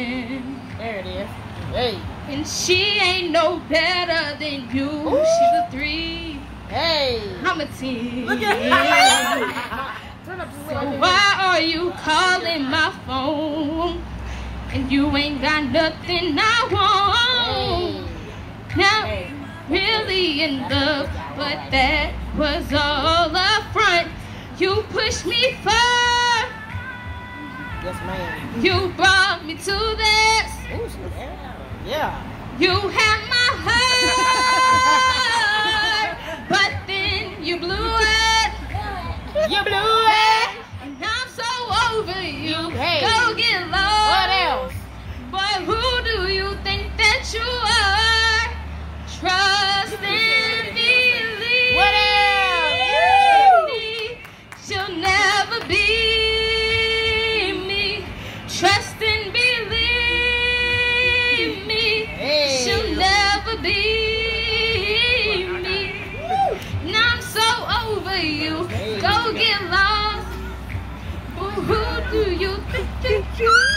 There it is. Hey. And she ain't no better than you. Ooh. She's a 3. Hey. I'm a 10. Look at So why are you calling my phone? And you ain't got nothing I want. Now, really in love, but that was all up front. You pushed me far. Yes, ma'am. You brought me to this. Ooh, yeah. You had my heart, but then you blew it. You blew it. And I'm so over you. Hey. Go get lost. What else? Boy, who do you think that you are? Trust and believe. What else? She'll never be me. Trust and believe me. Hey. She'll never be me. Now I'm so over you. Go get lost. Who do you think that you are?